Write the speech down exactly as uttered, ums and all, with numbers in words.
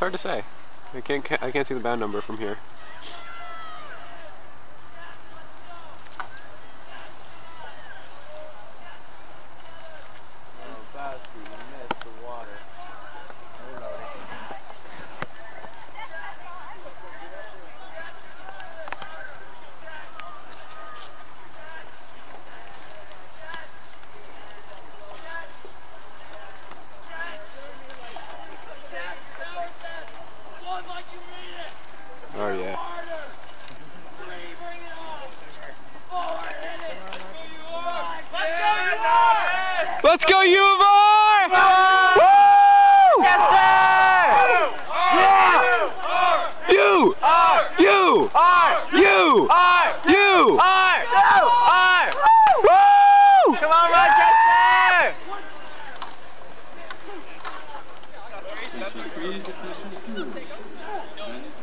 hard to say. I can't I can't see the bound number from here. Oh yeah. Let's go U of R! Woo! Yes, sir! Yeah! U! R! U! R! U! R! U! R! R! Woo! Come on, Rochester! That's